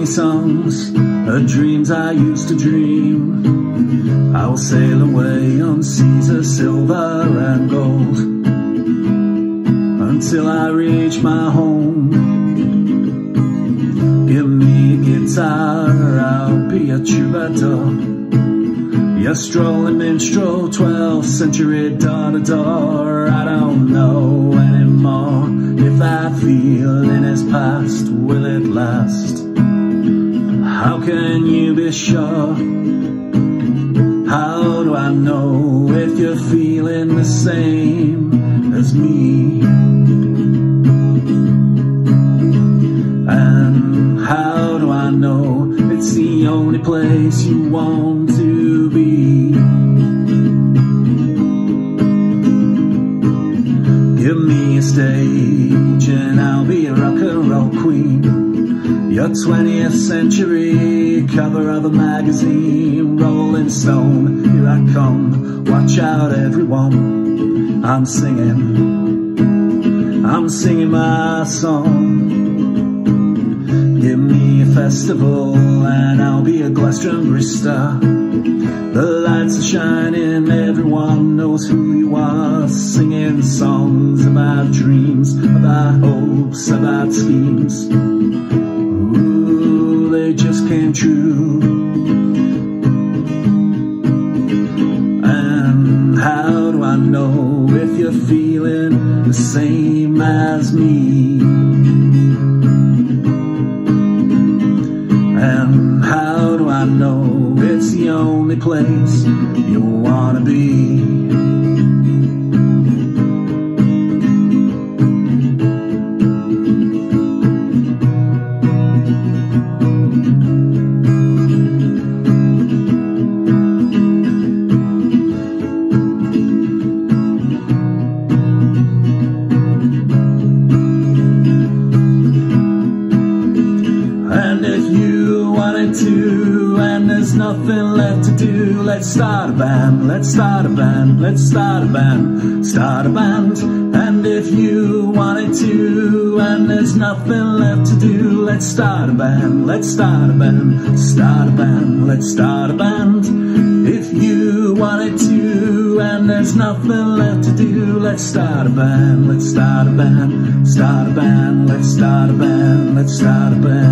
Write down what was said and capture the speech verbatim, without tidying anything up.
you songs of dreams I used to dream. I will sail away on seas of silver and gold until I reach my home. Give me a guitar, I'll be a troubadour, your strolling minstrel, twelfth century door-to-door. I don't know anymore if that feeling is past. Will it last? How can you be sure? How do I know if you're feeling the same as me? And how do I know it's the only place you want to be? Give me a stage and I'll be a rock and roll queen, your twentieth century cover of a magazine. Rolling Stone, here I come, watch out everyone. I'm singing, I'm singing my song. Give me a festival and I'll be a Glastonbury star. The lights are shining, everyone knows who you are. Singing songs about dreams, about hopes, about schemes. Ooh, they just came true. And how do I know if you're feeling the same as me? And how do I know it's the only place you wanna be? And if you wanted to, and there's nothing left to do, let's start a band, let's start a band, let's start a band, start a band. And if you wanted to, and there's nothing left to do, let's start a band, let's start a band, start a band, let's start a band. If you wanted to, and there's nothing left to do, let's start a band, let's start a band, start a band, let's start a band, let's start a band.